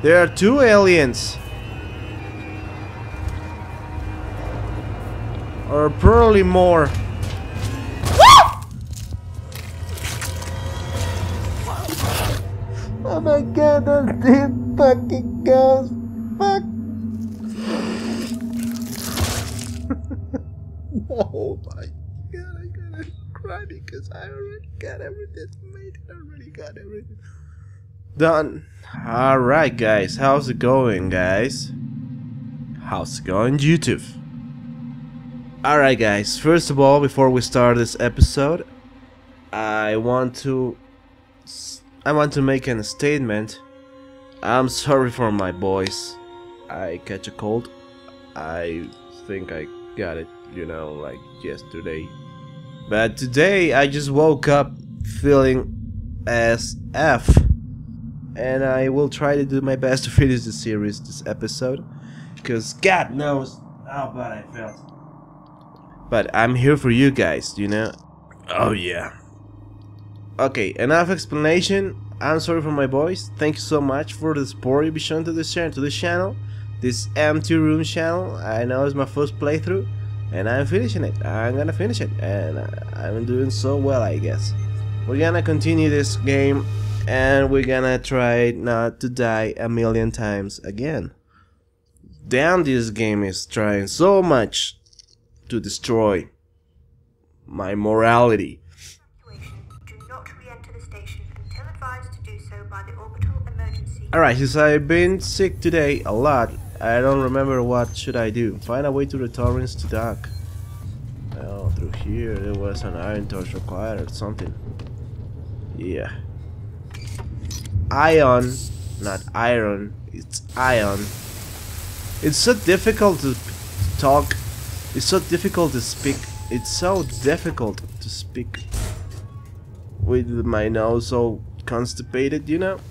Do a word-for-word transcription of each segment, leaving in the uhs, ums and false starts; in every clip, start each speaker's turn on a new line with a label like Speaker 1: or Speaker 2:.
Speaker 1: There are two aliens. Or probably more. Oh my god, those damn fucking ghosts. Fuck. Oh my god, I gotta cry because I already got everything made. I already got everything done. Alright guys, how's it going guys? How's it going YouTube? Alright guys, first of all, before we start this episode, I want to I want to make a statement. I'm sorry for my voice. I catch a cold. I think I got it, you know, like yesterday. But today I just woke up feeling as F. And I will try to do my best to finish the series, this episode. Because God knows how bad I felt. But I'm here for you guys, you know. Oh yeah. Okay, enough explanation. I'm sorry for my voice. Thank you so much for the support you've shown to this channel, to this channel, this empty room channel. I know it's my first playthrough, and I'm finishing it. I'm gonna finish it, and I'm doing so well, I guess. We're gonna continue this game, and we're gonna try not to die a million times again. Damn, this game is trying so much to destroy my morality. Alright, since I've been sick today a lot, I don't remember what should I do. Find a way to the torrents to dock. Well, through here there was an iron torch required or something. Yeah. Ion, not iron, it's ion. It's so difficult to talk. It's so difficult to speak. It's so difficult to speak with my nose so constipated, you know?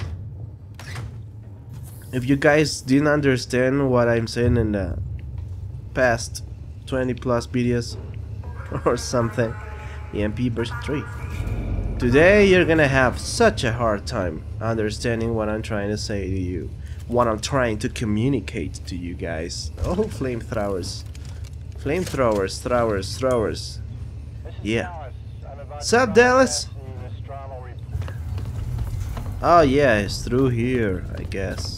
Speaker 1: If you guys didn't understand what I'm saying in the past twenty plus videos or something, E M P version three. Today you're gonna have such a hard time understanding what I'm trying to say to you. What I'm trying to communicate to you guys. Oh, flamethrowers. Flamethrowers, throwers, throwers. Yeah. What's up, Dallas? Oh yeah, it's through here, I guess.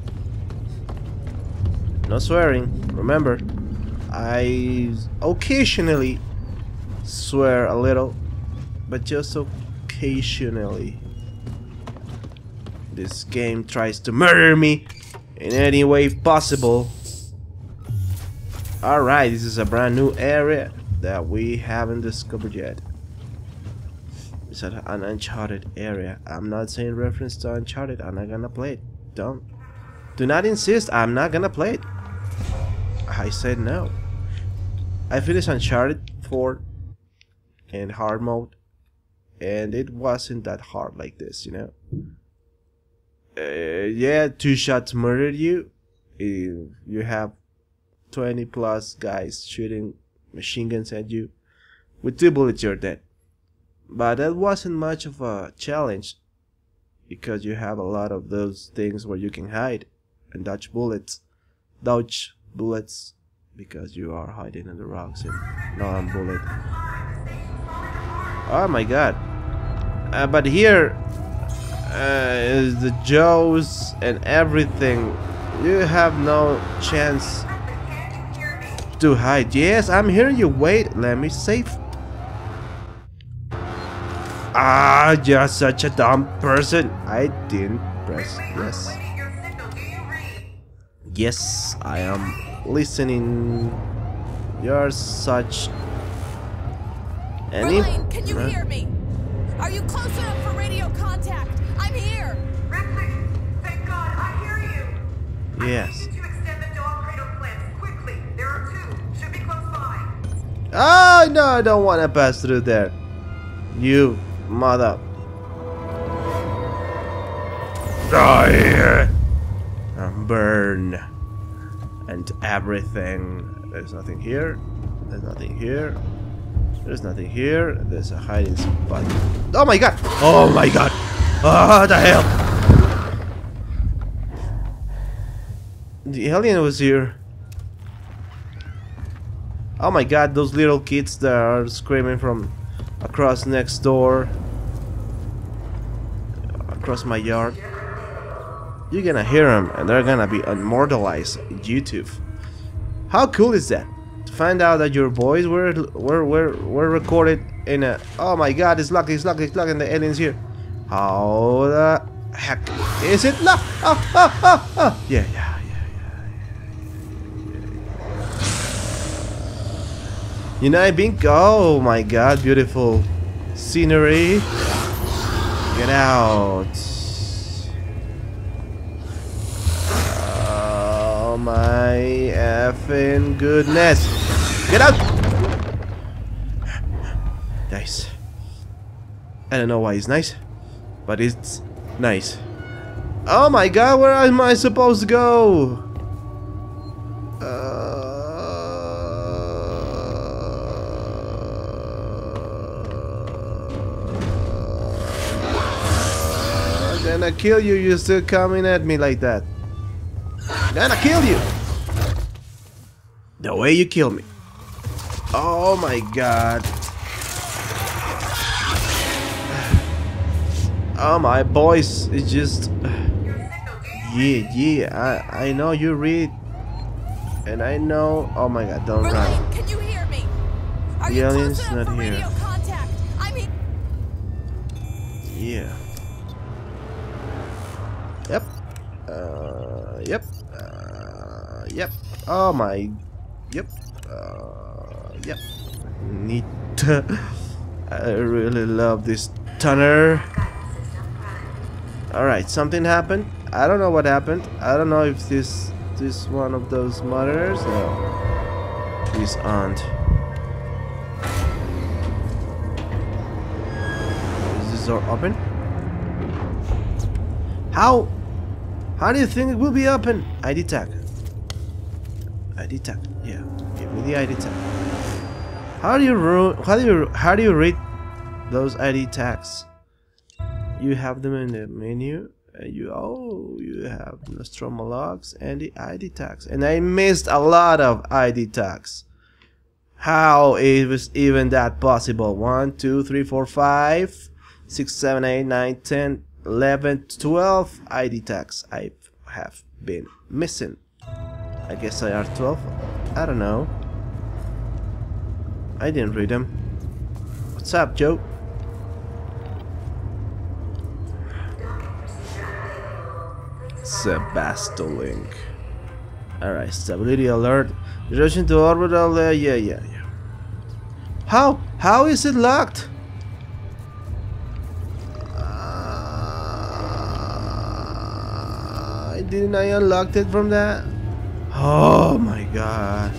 Speaker 1: No swearing, remember. I occasionally swear a little, but just occasionally. This game tries to murder me in any way possible. Alright, this is a brand new area that we haven't discovered yet. It's an uncharted area. I'm not saying reference to Uncharted. I'm not gonna play it. Don't. Do not insist. I'm not gonna play it. I said no. I finished Uncharted four in hard mode, and it wasn't that hard like this, you know. Uh, yeah, two shots murdered you. You you have twenty plus guys shooting machine guns at you. With two bullets, you're dead. But that wasn't much of a challenge, because you have a lot of those things where you can hide and dodge bullets. Dodge bullets, because you are hiding in the rocks and non-bullet. Oh my god. Uh, but here uh, is the Joes and everything. You have no chance to hide. Yes, I'm hearing you. Wait, let me save. Ah, you're such a dumb person. I didn't press yes. Yes, I am listening. You're such any.
Speaker 2: Ripley, can you huh? hear me? Are you close enough for radio contact? I'm here.
Speaker 3: Ripley, thank God, I hear you.
Speaker 1: Yes.
Speaker 3: I need you to extend the dog cradle cliffs quickly. There are two. Should be close by.
Speaker 1: Oh no, I don't want to pass through there. You mother. Die and burn and everything. There's nothing here. There's nothing here. There's nothing here. There's a hiding spot. Oh my god! Oh my god! Oh, what the hell! the alien was here. Oh my god, those little kids that are screaming from across next door, across my yard. You're gonna hear them and they're gonna be immortalized on YouTube. How cool is that? To find out that your boys were were were, were recorded in a... Oh my god, it's locked, it's locked, it's locked and the alien's here. How the heck is it locked? Oh, oh, oh, oh. Yeah, yeah, yeah, yeah, yeah, yeah. United Pink. Oh my god, beautiful scenery. Get out. Oh my effing goodness. Get out. Nice. I don't know why it's nice, but it's nice. Oh my god, where am I supposed to go? Uh, I'm gonna kill you, you're still coming at me like that. I'm gonna kill you! The way you kill me. Oh my god. Oh my voice is just... Yeah, yeah, I, I know you read. And I know... Oh my god, don't
Speaker 2: Ripley,
Speaker 1: run.
Speaker 2: can you hear me? Are
Speaker 1: The
Speaker 2: you
Speaker 1: alien's
Speaker 2: close enough
Speaker 1: not
Speaker 2: for
Speaker 1: here.
Speaker 2: radio contact? I mean...
Speaker 1: Yeah. Yep. Uh, yep. Uh, yep. Oh my... Yep. Uh, yep. Neat. I really love this tuner. Alright, something happened. I don't know what happened. I don't know if this this one of those monitors. No. This aren't. Is this door open? How? How do you think it will be open? I D tag. I D tag. Yeah. Give me the I D tag. How do you ru how do you how do you read those I D tags? You have them in the menu. And you oh you have Nostromo logs and the I D tags. And I missed a lot of I D tags. How is even that possible? One, two, three, four, five, six, seven, eight, nine, ten, eleven, twelve I D tags I have been missing. I guess I are twelve. I don't know. I didn't read them. What's up, Joe? Sebastolink. Alright, stability alert. Direction to orbital. Uh, yeah, yeah, yeah. How? How is it locked? Uh, didn't I unlock it from that? Oh my god.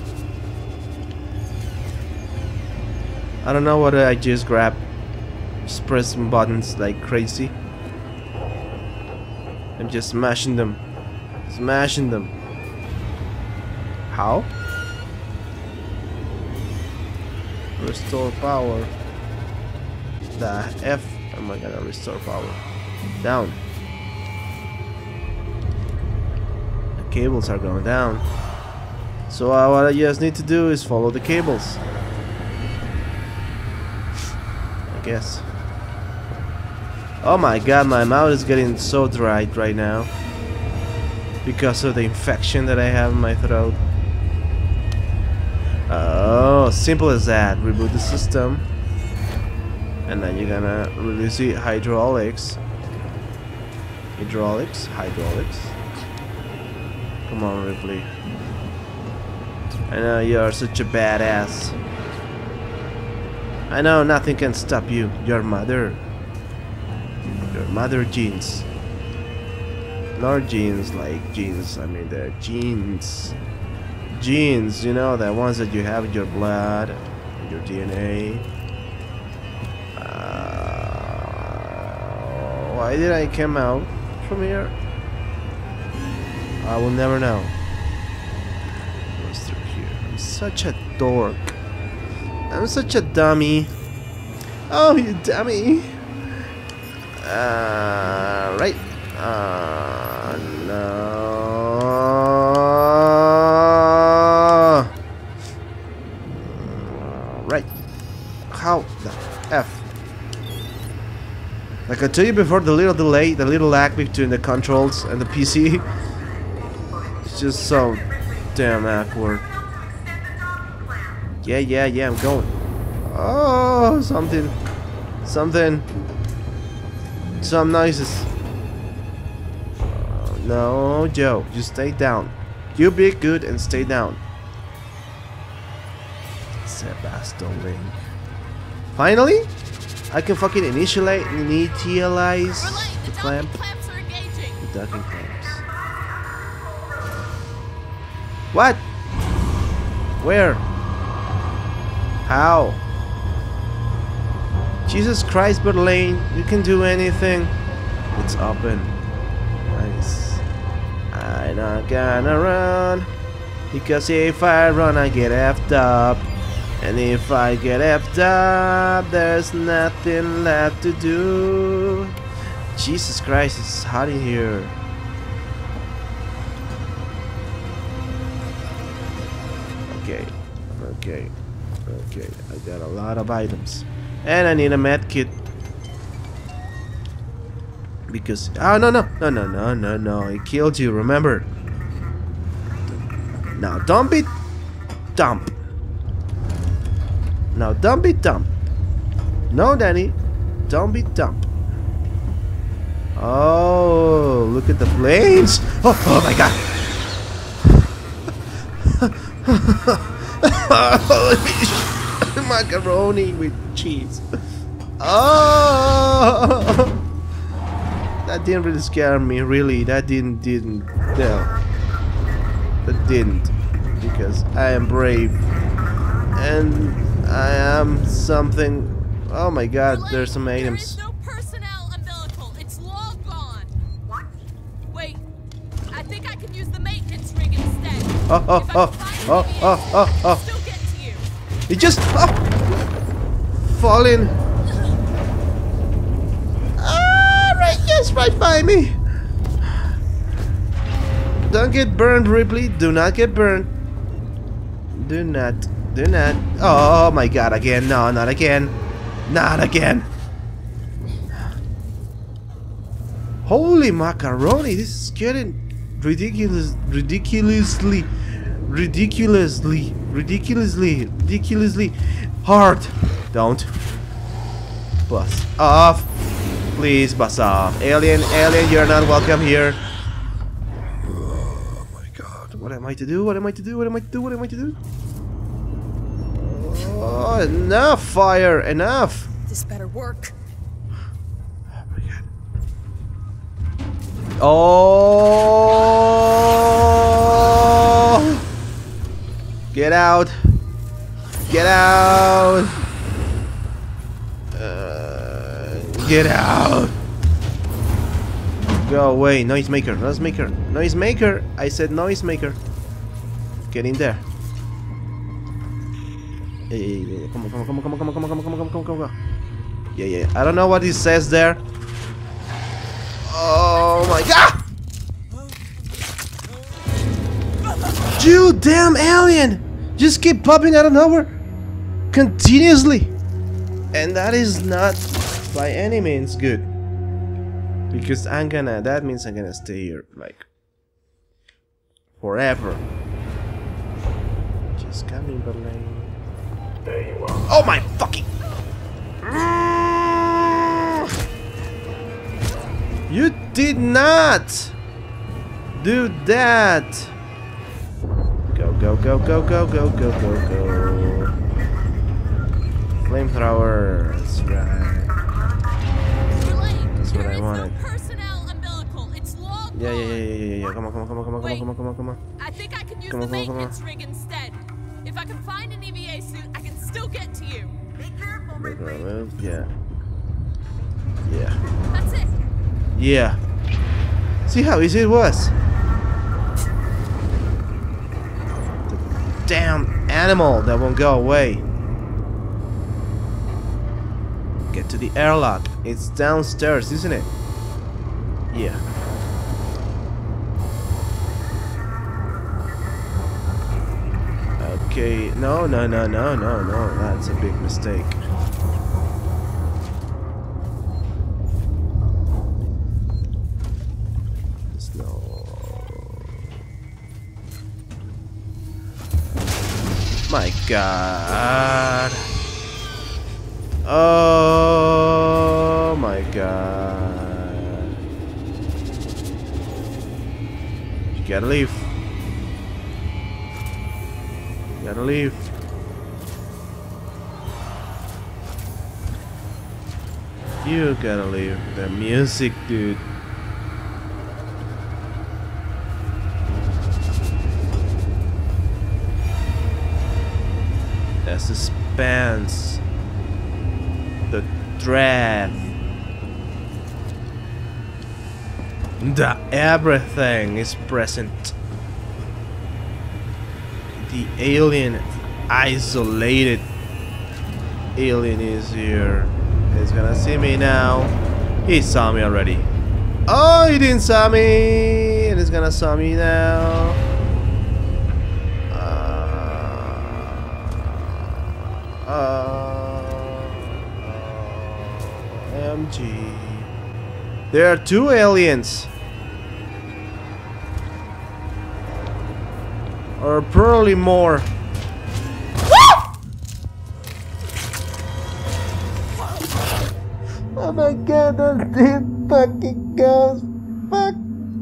Speaker 1: I don't know what I just grabbed. Just pressing buttons like crazy. I'm just smashing them. Smashing them. How? Restore power. The F. Oh my god, restore power. Down. The cables are going down. So uh, what I just need to do is follow the cables. I guess. Oh my god, my mouth is getting so dry right now because of the infection that I have in my throat. Oh, simple as that. Reboot the system and then you're gonna release the hydraulics. Hydraulics, hydraulics. Come on, Ripley. I know you're such a badass. I know nothing can stop you. Your mother. Your mother genes. Not genes like genes, I mean the genes. Genes, you know, the ones that you have in your blood, your D N A. Uh, why did I come out from here? I will never know. What's through here? I'm such a dork. I'm such a dummy. Oh, you dummy. Uh, right. Uh, no. Like I told you before, the little delay, the little lag between the controls and the P C, it's just so damn awkward. Yeah, yeah, yeah, I'm going. Oh, something, something, some noises. Oh, no, Joe, just stay down. You be good and stay down. Sebastolink. Finally, I can fucking initialize, initialize
Speaker 2: Relay,
Speaker 1: the
Speaker 2: the
Speaker 1: clamp.
Speaker 2: docking clamps are engaging.
Speaker 1: The docking clamps. What? Where? How? Jesus Christ, Berlane, you can do anything. It's open. Nice. I'm not gonna run, because if I run I get effed up. And if I get effed up, there's nothing left to do. Jesus Christ, it's hot in here. Okay, okay, okay. I got a lot of items. And I need a med kit. Because, oh no, no, no, no, no, no, no. It killed you, remember? Now, don't be dumb. Now, don't be dumb. No, Danny. Don't be dumb. Oh, look at the flames. Oh, oh my god. Macaroni with cheese. Oh. That didn't really scare me, really. That didn't, didn't. No. That didn't. Because I am brave. And I am something. Oh my god,
Speaker 2: Relay,
Speaker 1: there's some items.
Speaker 2: There is no personnel umbilical. It's long gone.
Speaker 3: What?
Speaker 2: Wait, I think I can use the maintenance rig instead.
Speaker 1: Oh, oh,
Speaker 2: If I
Speaker 1: oh,
Speaker 2: can find
Speaker 1: oh,
Speaker 2: an
Speaker 1: oh,
Speaker 2: deviation,
Speaker 1: oh,
Speaker 2: I can
Speaker 1: oh.
Speaker 2: still get to you.
Speaker 1: It just. Oh, falling. Ah, right, yes, right by me. Don't get burned, Ripley. Do not get burned. Do not. Do not. Oh my god, again. No, not again. Not again. Holy macaroni. This is getting ridiculous. Ridiculously. Ridiculously. Ridiculously. Ridiculously hard. Don't. Bust off. Please bust off. Alien, alien, you're not welcome here. Oh my god. What am I to do? What am I to do? What am I to do? What am I to do? Oh, enough fire, enough.
Speaker 2: This better work.
Speaker 1: Oh my god. Oh! Get out. Get out. Uh, get out. Go away, noisemaker, noisemaker, noisemaker. I said noisemaker. Get in there. Yeah, yeah, yeah, yeah. Come on, come on, come on, come on, come on, come on, come on, come on, come on, come on. Yeah, yeah. I don't know what it says there. Oh my god! You damn alien! Just keep popping out of nowhere continuously. And that is not by any means good. Because I'm gonna, that means I'm gonna stay here like forever. Just coming, Berlin.
Speaker 4: There you are.
Speaker 1: Oh my fucking! You did not do that. Go, go, go, go, go, go, go, go, go. Flamethrower. That's right. That's what I wanted. Yeah, yeah, yeah, yeah, yeah, yeah. Come on, come on, come on, come on, come on, come on, come on, come on.
Speaker 2: I think I can use
Speaker 1: Come
Speaker 2: the
Speaker 1: on, come on, come on.
Speaker 2: maintenance rig instead. If I can find an E V A suit, I can still get to you.
Speaker 3: Be careful,
Speaker 1: Make a
Speaker 3: Ripley.
Speaker 1: move. Yeah. Yeah.
Speaker 2: That's it.
Speaker 1: Yeah. See how easy it was? The damn animal that won't go away. Get to the airlock. It's downstairs, isn't it? Yeah. Okay. No, no, no, no, no, no. That's a big mistake. My god. Oh my god. You gotta leave. You gotta leave. You gotta leave. The music, dude. The suspense. The dread. The everything is present. The alien, isolated alien is here. He's gonna see me now. He saw me already. Oh, he didn't saw me, and he's gonna saw me now. Uh, uh, M G. There are two aliens. Or probably more. Oh my god, those deep fucking ghosts. Fuck.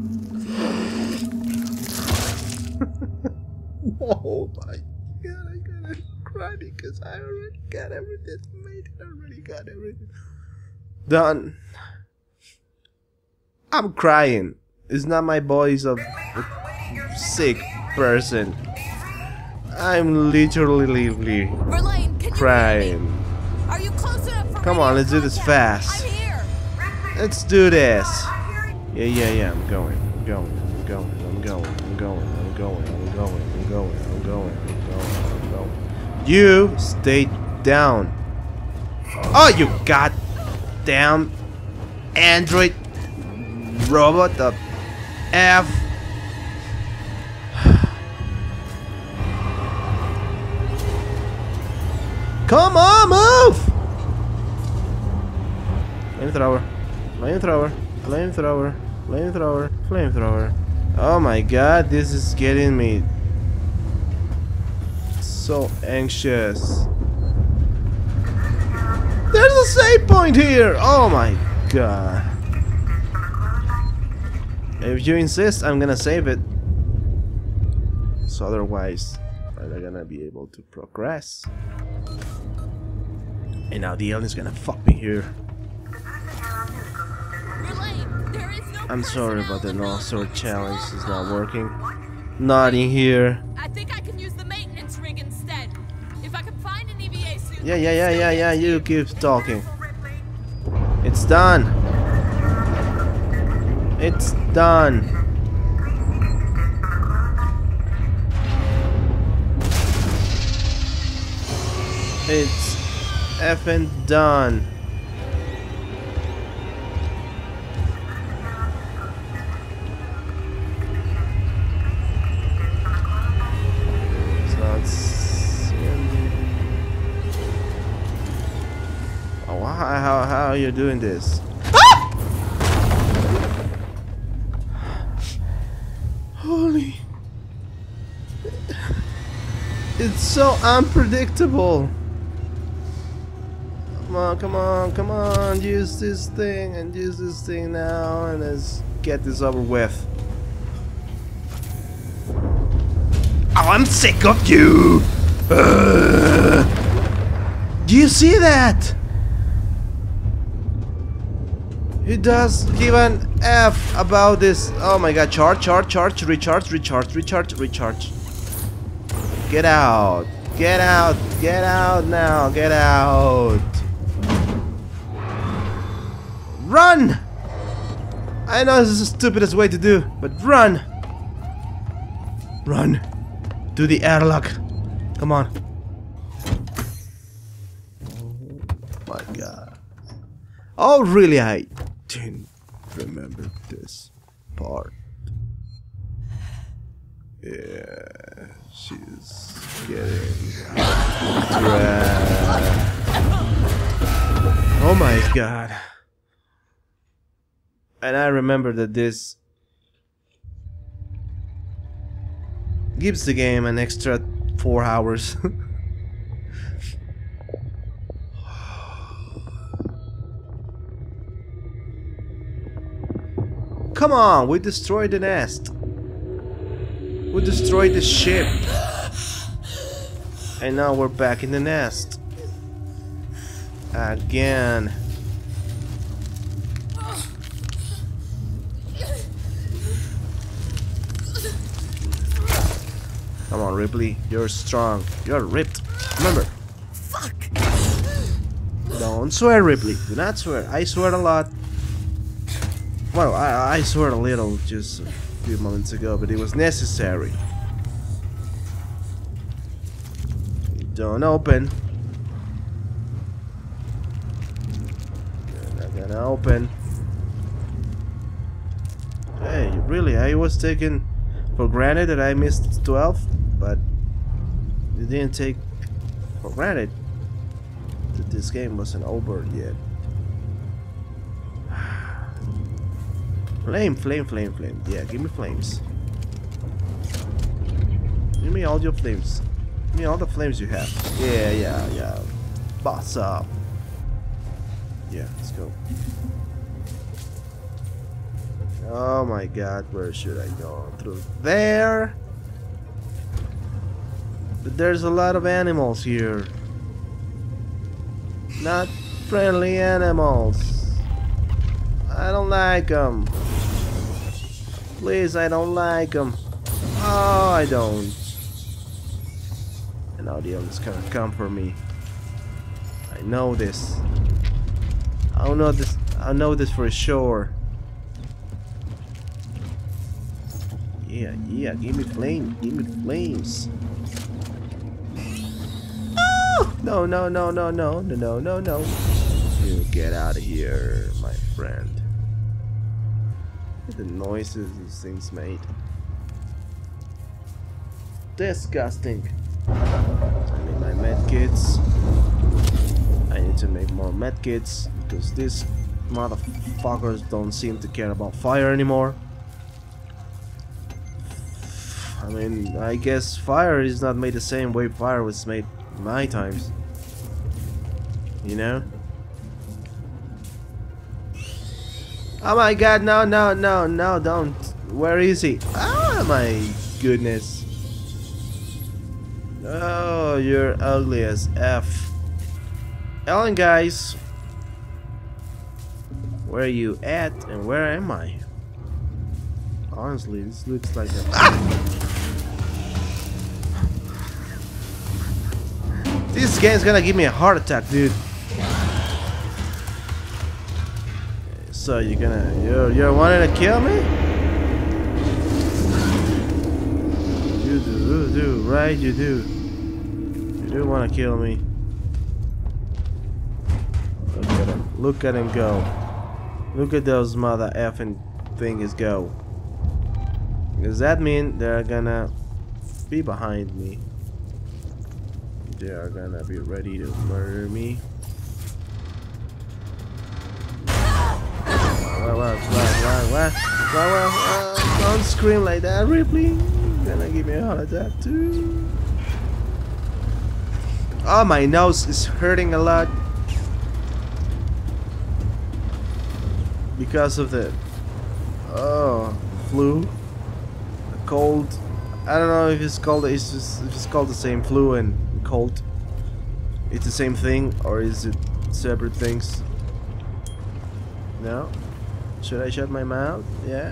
Speaker 1: Oh my god, I gotta cry because I already got everything made. I already got everything done. I'm crying. It's not my voice of a sick person. I'm literally
Speaker 2: Verlaine, can
Speaker 1: crying.
Speaker 2: You hear me? Are you close enough for
Speaker 1: Come on, let's do this
Speaker 2: contact?
Speaker 1: fast.
Speaker 2: I'm here.
Speaker 1: Let's do this. Yeah, yeah, yeah. I'm going. I'm going. I'm going. I'm going. I'm going. I'm going. I'm going. I'm going. I'm going. I'm going. I'm going. You stay down. Oh, you goddamn android robot. The F. Come on, move! Flamethrower, flamethrower, flamethrower, flamethrower, flamethrower. Oh my god, this is getting me so anxious. There's a save point here! Oh my god. If you insist, I'm gonna save it. So otherwise, I'm not gonna be able to progress. And now the alien's gonna fuck me here.
Speaker 2: Verlaine, there is no
Speaker 1: I'm sorry, but the
Speaker 2: personnel
Speaker 1: no sword
Speaker 2: in the
Speaker 1: challenge
Speaker 2: building.
Speaker 1: is not working. Not in here.
Speaker 2: I think I can use the maintenance rig instead. If I can find an E V A suit.
Speaker 1: Yeah, yeah, yeah, yeah, yeah. You keep talking. It's done. It's done. It's effing done. It's not. s- Oh, how, how, how are you doing this? Holy. It's so unpredictable. Come on, come on, come on. Use this thing and use this thing now and let's get this over with. Oh, I'm sick of you! Ugh. Do you see that? He does give an F about this. Oh my god, charge, charge, charge, recharge, recharge, recharge, recharge. Get out. Get out. Get out now. Get out. Run! I know this is the stupidest way to do, but run! Run. Do the airlock. Come on. Oh my god. Oh really, I didn't remember this part. Yeah, she's getting dragged. Oh my god. And I remember that this gives the game an extra four hours. Come on, we destroyed the nest. We destroyed the ship. And now we're back in the nest. Again. Come on, Ripley. You're strong. You're ripped. Remember.
Speaker 2: Fuck.
Speaker 1: Don't swear, Ripley. Do not swear. I swear a lot. Well, I, I swear a little just a few moments ago, but it was necessary. Don't open. You're not gonna open. Hey, really? I was taking for granted that I missed twelve, but you didn't take for granted that this game wasn't over yet. Flame, flame, flame, flame. Yeah, give me flames. Give me all your flames. Give me all the flames you have. Yeah, yeah, yeah. Boss up. Yeah, let's go. Oh my god, where should I go? Through there? But there's a lot of animals here. Not friendly animals. I don't like them. Please, I don't like them. Oh, I don't. And now the other's gonna come for me. I know this. I know this. I know this for sure. Yeah, yeah. Give me flame. Give me flames. Oh! No, no, no, no, no, no, no, no, no. You get out of here, my friend. The noises these things made. Disgusting. I need my medkits. I need to make more medkits because these motherfuckers don't seem to care about fire anymore. I mean, I guess fire is not made the same way fire was made in my times. You know? Oh my god, no, no, no, no, don't. Where is he? Oh my goodness. Oh, you're ugly as F. Ellen, guys. Where are you at and where am I? Honestly, this looks like a... Ah! This game's gonna give me a heart attack, dude. So you're gonna, you're, you're wanting to kill me? You do, you do, right? You do. You do want to kill me. Look at him. Look at him go. Look at those mother effing things go. Does that mean they're gonna be behind me? They are gonna be ready to murder me. What, what, what, what, what, what, don't scream like that, Ripley. You're gonna give me a heart attack too. Oh, my nose is hurting a lot because of the oh flu, the cold. I don't know if it's called it's just if it's called the same flu and cold. It's the same thing or is it separate things? No. Should I shut my mouth? Yeah.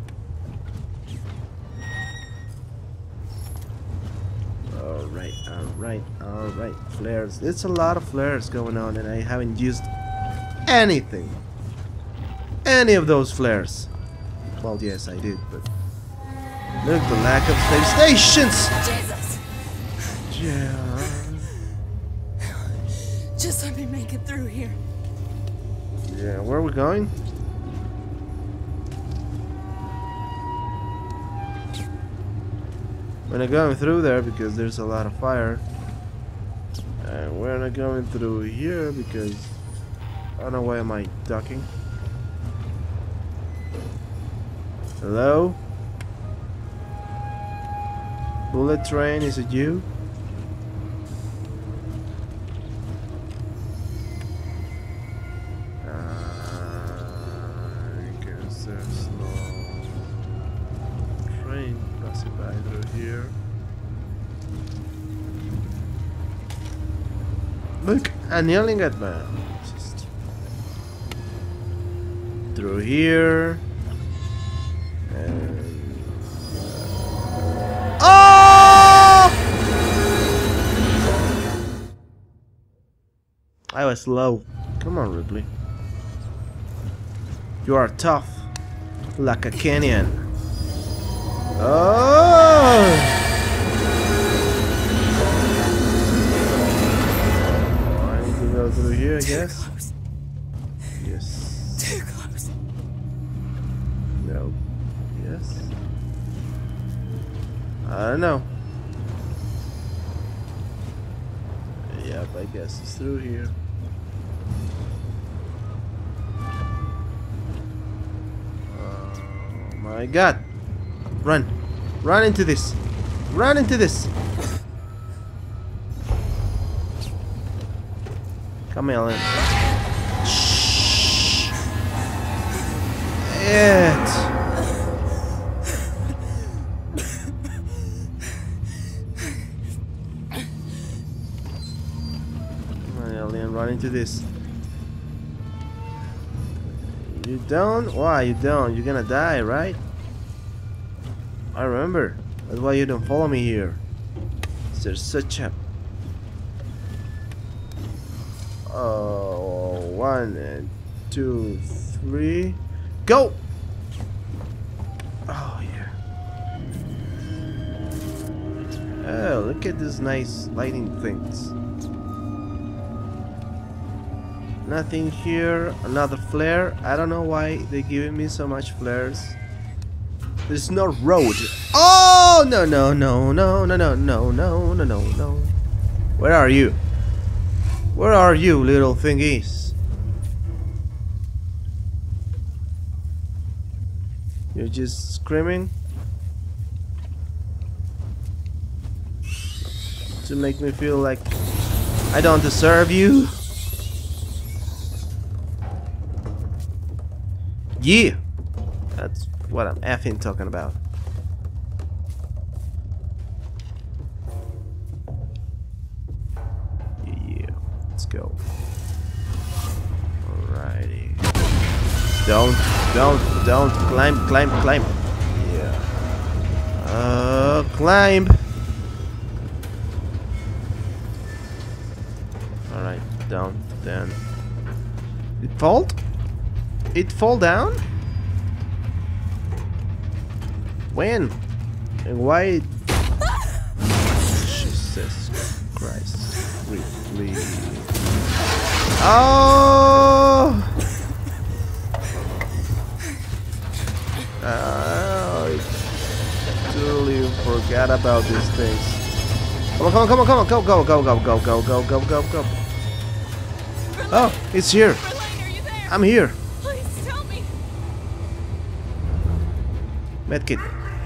Speaker 1: Alright, alright, alright. Flares. It's a lot of flares going on and I haven't used anything. Any of those flares. Well, yes, I did, but look, the lack of space stations!
Speaker 2: Jesus!
Speaker 1: Yeah.
Speaker 2: Just let me make it through here.
Speaker 1: Yeah, where are we going? We're not going through there because there's a lot of fire. And we're not going through here because I don't know why am I ducking. Hello? Bullet train, is it you? Passing by through here. Look, an alien got man. Just through here. And oh! I was low. Come on, Ripley. You are tough, like a canyon. Oh! Go through here, I guess.
Speaker 2: Close.
Speaker 1: Yes.
Speaker 2: Too close.
Speaker 1: No. Yes. I don't know. Yep, I guess it's through here. Oh my god! Run! Run into this! Run into this! Come on, in. Shh. It. Come on, alien, run into this. You don't? Why you don't? You're gonna die, right? I remember. That's why you don't follow me here. There's such a Oh, one and two, three, go! Oh yeah. Oh, look at these nice lighting things. Nothing here. Another flare. I don't know why they're giving me so much flares. There's no road. Oh no no no no no no no no no no no. Where are you? Where are you, little thingies? You're just screaming to make me feel like I don't deserve you. Yeah, that's what I'm effing talking about. Go. Alrighty. Don't, don't, don't climb, climb, climb. Yeah. Uh, climb. Alright, down, then. It fall? It fall down? When? And why? Jesus Christ. Ripley. Oh! I totally forgot about these things. Come on, come on, come on, come on, go, go, go, go, go, go, go, go, go, go. Oh, it's here.
Speaker 2: Verlaine, are you there?
Speaker 1: I'm here.
Speaker 2: Please tell me.
Speaker 1: Medkit.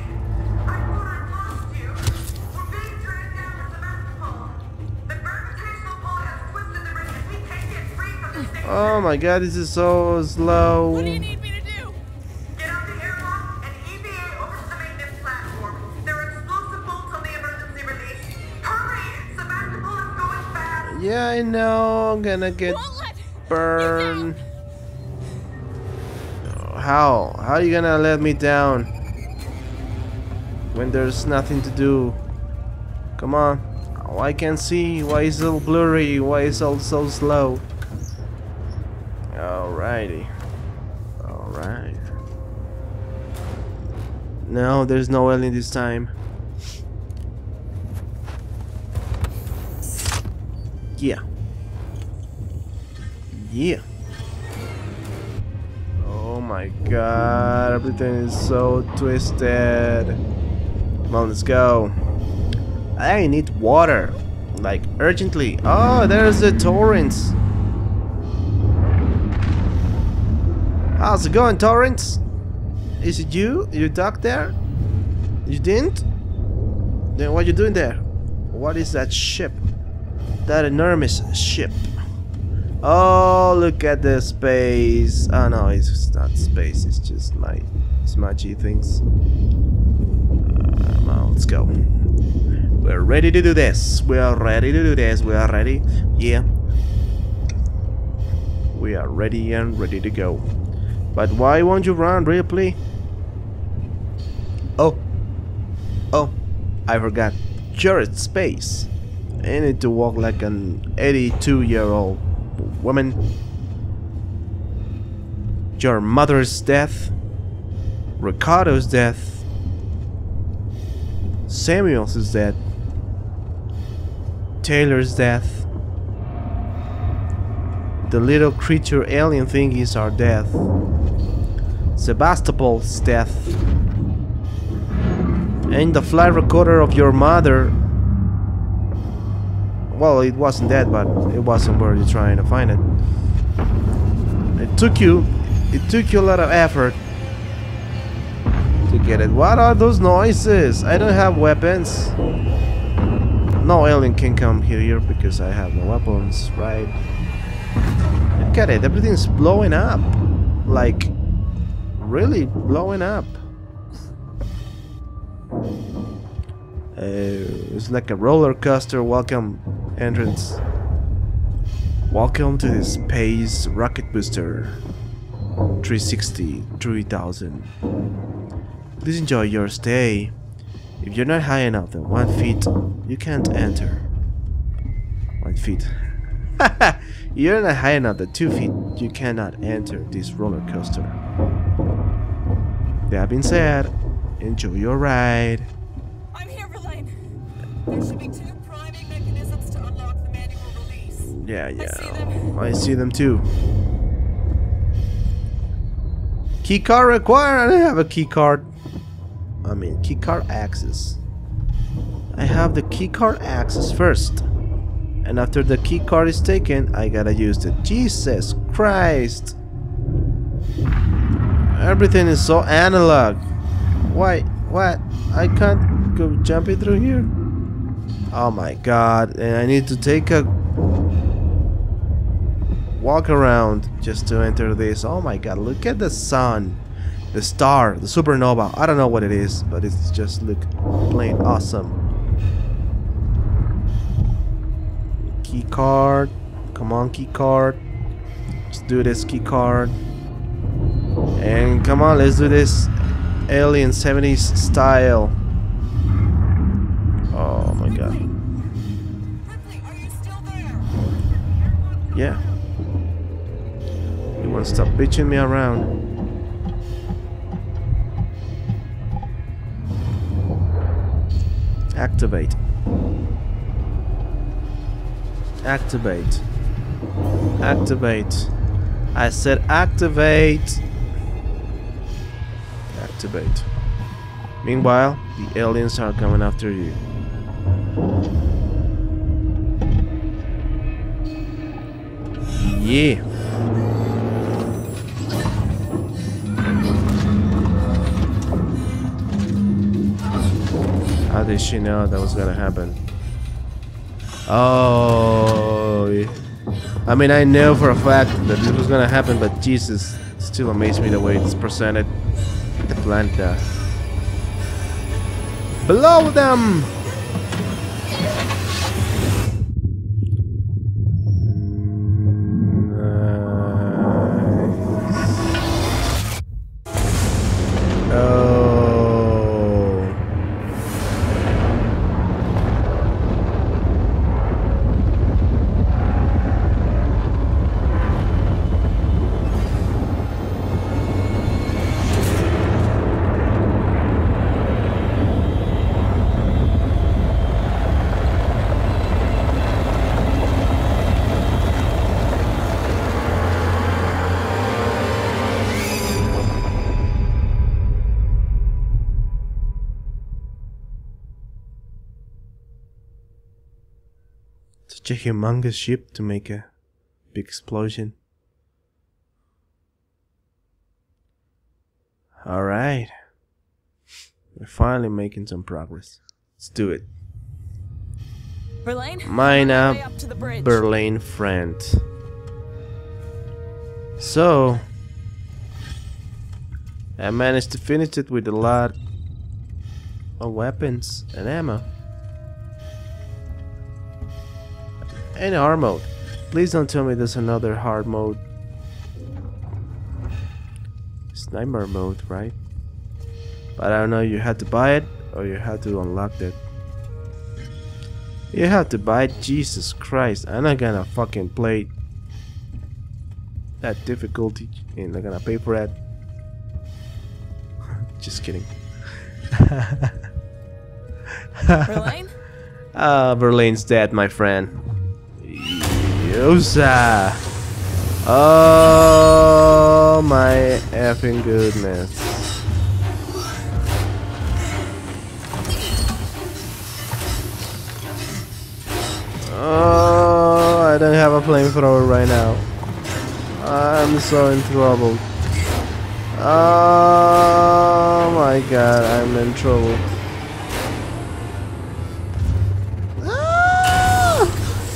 Speaker 1: Oh my god, this is so slow.
Speaker 2: What do you need me to do?
Speaker 3: Get out the airlock and E V A over to the maintenance platform. There are explosive bolts on the emergency release. Hurry! Sebastopol is going fast.
Speaker 1: Yeah, I know. I'm gonna get
Speaker 2: Won't let
Speaker 1: burned. How? How are you gonna let me down when there's nothing to do? Come on. Oh, I can't see. Why is it all blurry? Why is it all so slow? Alrighty. Alright. No, there's no alien this time. Yeah. Yeah. Oh my god, everything is so twisted. Come on, let's go. I need water. Like, urgently. Oh, there's the torrents. How's it going, Torrance? Is it you? You docked there? You didn't? Then what are you doing there? What is that ship? That enormous ship. Oh, look at the space. Oh no, it's not space. It's just my smudgy things. Uh, go. We're ready to do this. We are ready to do this. We are ready. Yeah. We are ready and ready to go. But why won't you run, Ripley? Oh. Oh. I forgot. You're in space. I need to walk like an eighty-two year old woman. Your mother's death. Ricardo's death. Samuel's is dead. Taylor's death. The little creature alien thingies are death. Sebastopol's death. And the flight recorder of your mother. Well, it wasn't dead, but it wasn't where you're trying to find it. It took you, it took you a lot of effort to get it. What are those noises? I don't have weapons. No alien can come here because I have no weapons, right? Look at it, everything's blowing up. Like, really blowing up. Uh, it's like a roller coaster. Welcome, entrance. Welcome to the Space Rocket Booster three sixty three thousand. Please enjoy your stay. If you're not high enough than one feet, you can't enter. One feet. You're not high enough than two feet, you cannot enter this roller coaster. That being said, enjoy your ride.
Speaker 2: I'm here, Verlaine. There should be two priming mechanisms to unlock the manual release.
Speaker 1: Yeah, yeah.
Speaker 2: I see them.
Speaker 1: I see them too. Key card required. I don't have a key card. I mean, key card access. I have the key card access first. And after the key card is taken, I gotta use it. Jesus Christ. Everything is so analog. Why? What? I can't go jumping through here? Oh my god. And I need to take a walk around just to enter this. Oh my god, look at the sun. The star, the supernova. I don't know what it is, but it's just look plain awesome. Key card. Come on, key card. Let's do this key card. And come on, let's do this alien seventies style. Oh my god.
Speaker 2: Ripley, are you still there?
Speaker 1: Yeah. You won't stop bitching me around. Activate. Activate. Activate. I said activate. Activate. Meanwhile, the aliens are coming after you. Yeah. How did she know that was gonna happen? Oh, I mean, I know for a fact that this was gonna happen, but Jesus, it still amazed me the way it's presented. Atlanta. Blow them! Such a humongous ship to make a big explosion. Alright. We're finally making some progress. Let's do it.
Speaker 2: Verlaine,
Speaker 1: Mine
Speaker 2: on my
Speaker 1: up,
Speaker 2: way up to the bridge.
Speaker 1: Berlin friend. So, I managed to finish it with a lot of weapons and ammo. And hard mode. Please don't tell me there's another hard mode. It's nightmare mode, right? But I don't know, you had to buy it or you had to unlock it. You have to buy it? Jesus Christ, I'm not gonna fucking play that difficulty and I'm not gonna pay for it. Just kidding.
Speaker 2: Verlaine?
Speaker 1: Ah, Verlaine's dead, my friend. Yosa! Oh my effing goodness. Oh, I don't have a flamethrower right now. I'm so in trouble. Oh my god, I'm in trouble. Ah!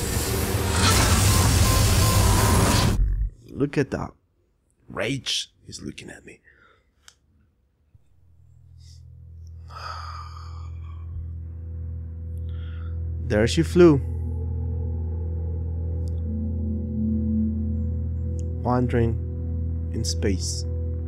Speaker 1: Look at that rage he's looking at me. There she flew. Wandering in space.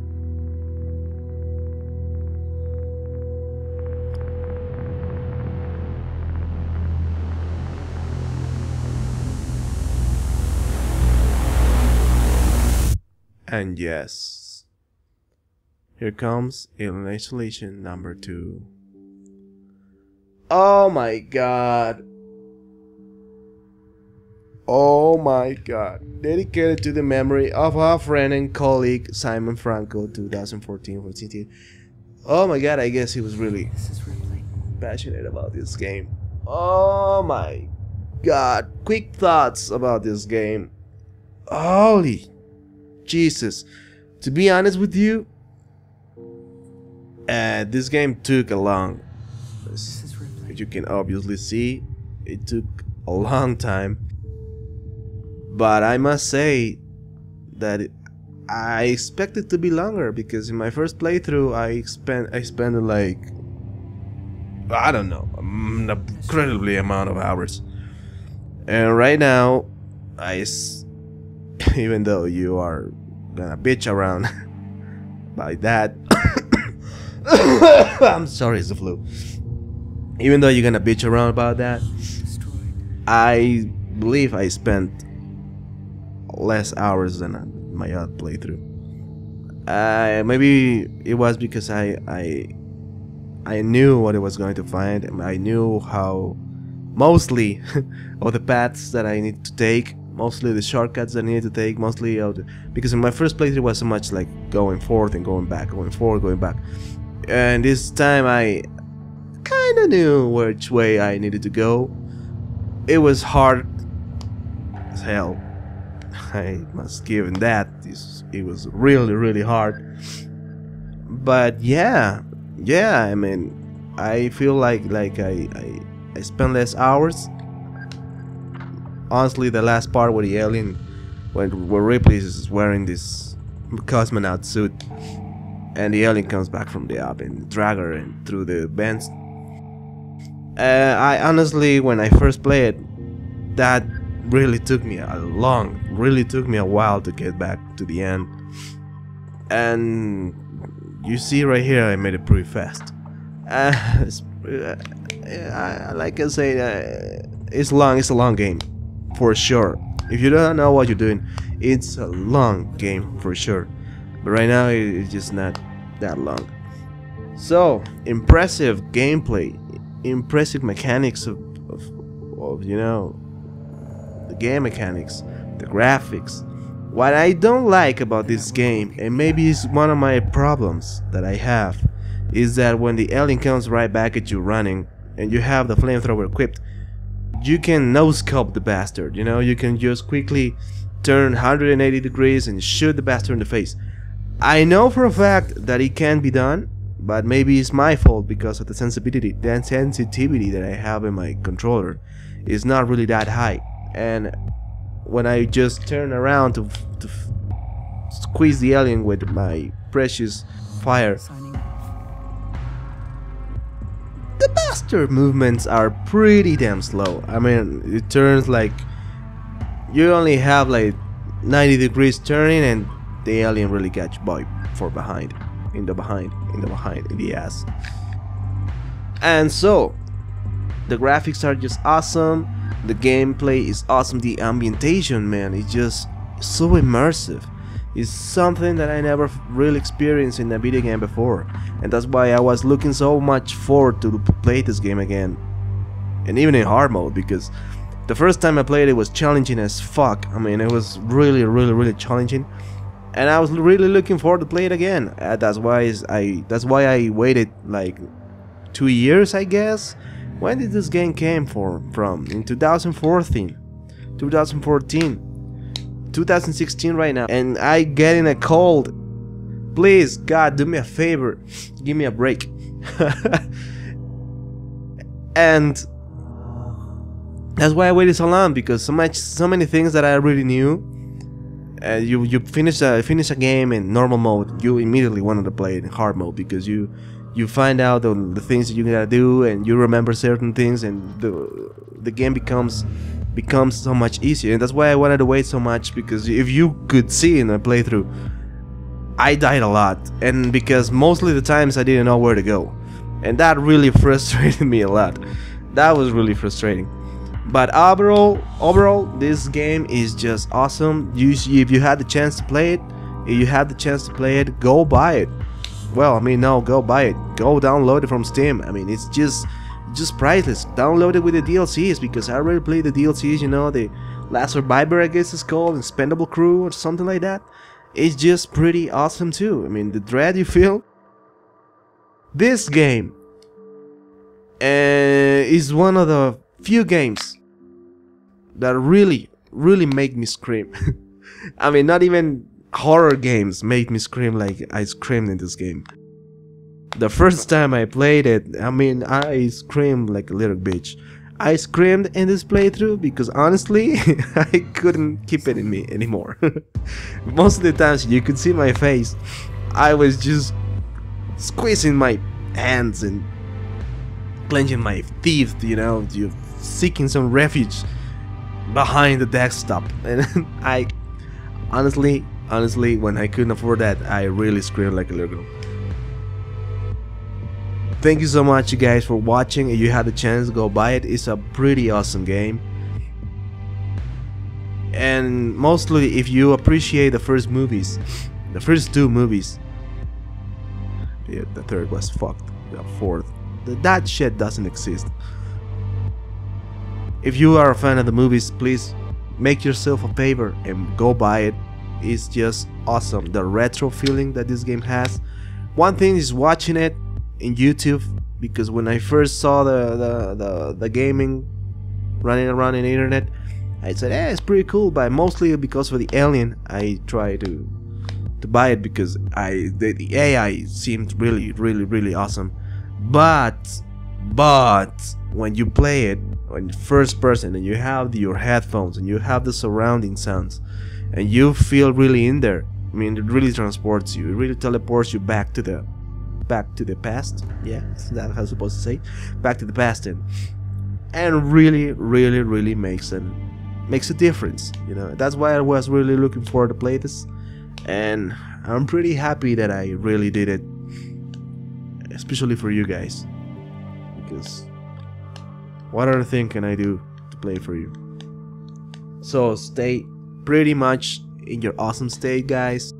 Speaker 1: And yes, here comes Alien Isolation number two. Oh my god. Oh my god. Dedicated to the memory of our friend and colleague Simon Franco, twenty fourteen fourteen. Oh my god, I guess he was really
Speaker 2: This is Ripley.
Speaker 1: passionate about this game. Oh my god. Quick thoughts about this game. Holy Jesus. To be honest with you, uh, this game took a long,
Speaker 2: This is Ripley.
Speaker 1: as you can obviously see, it took a long time. But I must say that it, I expected it to be longer, because in my first playthrough I spent I spent like, I don't know, an incredibly amount of hours. And right now, I s even though you are gonna bitch around by that, I'm sorry, it's the flu. Even though you're gonna bitch around about that,
Speaker 2: Destroyed.
Speaker 1: I believe I spent less hours than my other playthrough. Uh, maybe it was because I I I knew what I was going to find, and I knew how mostly of the paths that I need to take, mostly the shortcuts that I need to take, mostly of the, because in my first playthrough was so much like going forth and going back, going forward, going back, and this time I kind of knew which way I needed to go. It was hard as hell. I must give him that. It was really, really hard. But yeah, yeah. I mean, I feel like like I I, I spent less hours. Honestly, the last part with the alien, when where Ripley is wearing this cosmonaut suit, and the alien comes back from the up and drag her and through the vents. Uh, I honestly, when I first played it, that really took me a long, really took me a while to get back to the end. And you see right here, I made it pretty fast. Uh, it's, uh, like I say, uh, it's long. It's a long game, for sure. If you don't know what you're doing, it's a long game for sure. But right now, it's just not that long. So impressive gameplay, impressive mechanics of, of, of you know. The game mechanics, the graphics. What I don't like about this game, and maybe it's one of my problems that I have, is that when the alien comes right back at you running and you have the flamethrower equipped, you can no-scope the bastard, you know, you can just quickly turn one hundred eighty degrees and shoot the bastard in the face. I know for a fact that it can be done, but maybe it's my fault because of the sensitivity, the sensitivity that I have in my controller is not really that high. And when I just turn around to, to squeeze the alien with my precious fire,
Speaker 2: Signing off.
Speaker 1: the bastard movements are pretty damn slow. I mean, it turns like you only have like ninety degrees turning, and the alien really got you by for behind, in the behind, in the behind, in the ass. And so, the graphics are just awesome. The gameplay is awesome. The ambientation, man, is just so immersive. It's something that I never really experienced in a video game before, and that's why I was looking so much forward to play this game again, and even in hard mode, because the first time I played it was challenging as fuck. I mean, it was really, really, really challenging, and I was really looking forward to play it again. Uh, that's why I that's why I waited like two years, I guess. When did this game came for, from? In two thousand fourteen, two thousand fourteen. two thousand sixteen right now, and I getting a cold. Please, God, do me a favor, give me a break. And that's why I waited so long, because so much, so many things that I already knew. And uh, you you finish a finish a game in normal mode, you immediately wanted to play it in hard mode, because you you find out the, the things that you gotta do, and you remember certain things, and the the game becomes. becomes so much easier. And that's why I wanted to wait so much, because if you could see in a playthrough, I died a lot, and because mostly the times I didn't know where to go, and that really frustrated me a lot. That was really frustrating. But overall, overall, this game is just awesome. You, if you had the chance to play it, if you had the chance to play it, go buy it. Well, I mean, no, go buy it. Go download it from Steam. I mean, it's just just priceless. Download it with the D L Cs, because I already played the D L Cs, you know, the Last Survivor, I guess it's called, Expendable Crew or something like that. It's just pretty awesome too. I mean, the dread you feel. This game uh, is one of the few games that really, really make me scream. I mean, not even horror games make me scream like I screamed in this game. The first time I played it, I mean, I screamed like a little bitch. I screamed in this playthrough because honestly, I couldn't keep it in me anymore. Most of the times you could see my face, I was just squeezing my hands and clenching my teeth, you know, seeking some refuge behind the desktop. And I, honestly, honestly, when I couldn't afford that, I really screamed like a little girl. Thank you so much, you guys, for watching. If you had the chance, go buy it. It's a pretty awesome game. And mostly, if you appreciate the first movies, the first two movies, yeah, the third was fucked. The fourth, the, that shit doesn't exist. If you are a fan of the movies, please make yourself a favor and go buy it. It's just awesome. The retro feeling that this game has. One thing is watching it in YouTube, because when I first saw the, the, the, the gaming running around in the internet, I said, eh, it's pretty cool, but mostly because of the alien, I try to to buy it, because I the, the A I seemed really, really, really awesome. But, but, when you play it, when first person, and you have the, your headphones, and you have the surrounding sounds, and you feel really in there, I mean, it really transports you, it really teleports you back to the back to the past. Yeah, that's how I'm supposed to say, back to the past, and and really, really, really makes an makes a difference. You know, that's why I was really looking forward to play this, and I'm pretty happy that I really did it, especially for you guys, because what other thing can I do to play for you? So stay pretty much in your awesome state, guys.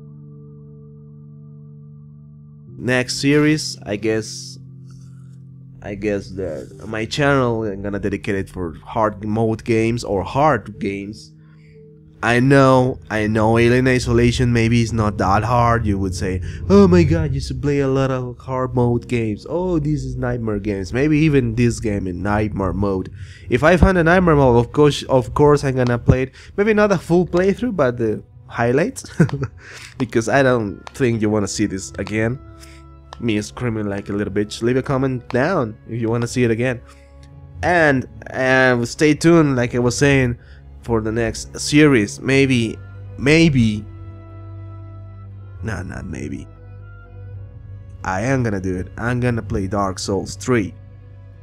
Speaker 1: Next series, I guess I guess that my channel, I'm gonna dedicate it for hard mode games or hard games. I know, I know Alien Isolation maybe is not that hard. You would say, oh my god, you should play a lot of hard mode games. Oh, this is nightmare games. Maybe even this game in nightmare mode. If I find a nightmare mode, of course, of course I'm gonna play it. Maybe not a full playthrough, but the highlights. Because I don't think you wanna see this again. Me screaming like a little bitch. Leave a comment down if you want to see it again, and uh, stay tuned, like I was saying, for the next series. Maybe, maybe, no, not maybe. I am gonna do it. I'm gonna play Dark Souls three.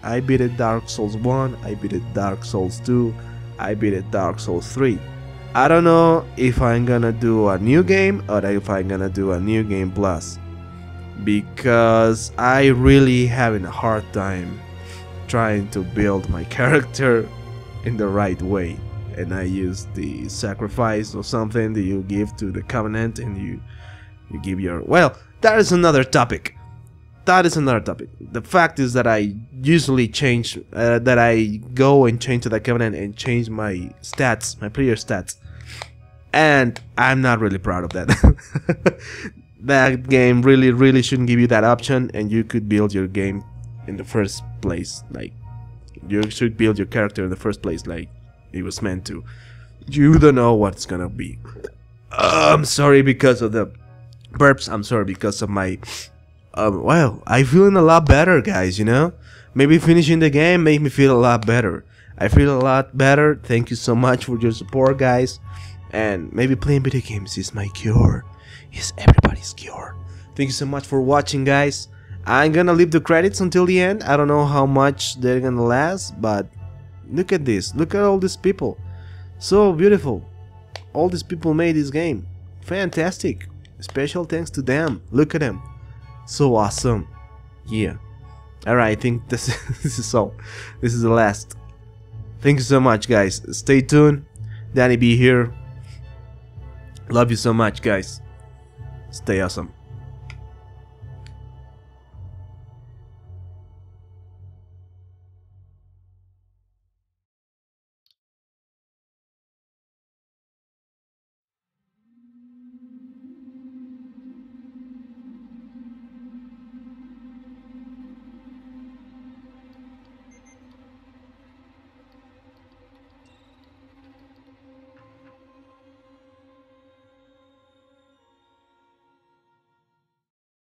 Speaker 1: I beat it Dark Souls one, I beat it Dark Souls two, I beat it Dark Souls three. I don't know if I'm gonna do a new game or if I'm gonna do a new game plus, because I really having a hard time trying to build my character in the right way, and I use the sacrifice or something that you give to the Covenant, and you you give your, well, that is another topic. That is another topic. The fact is that I usually change, uh, that I go and change to the Covenant and change my stats, my player stats, and I'm not really proud of that. That game really, really shouldn't give you that option, and you could build your game in the first place. Like, you should build your character in the first place, like it was meant to. You don't know what's gonna be. Uh, I'm sorry because of the burps. I'm sorry because of my. Um, well, I'm feeling a lot better, guys. You know, maybe finishing the game made me feel a lot better. I feel a lot better. Thank you so much for your support, guys. And maybe playing video games is my cure. It's everybody's cure. Thank you so much for watching, guys. I'm gonna leave the credits until the end. I don't know how much they're gonna last, but look at this. Look at all these people. So beautiful. All these people made this game. Fantastic. Special thanks to them. Look at them. So awesome. Yeah. Alright, I think this, this is all. This is the last. Thank you so much, guys. Stay tuned. Danny B here. Love you so much, guys. Stay awesome.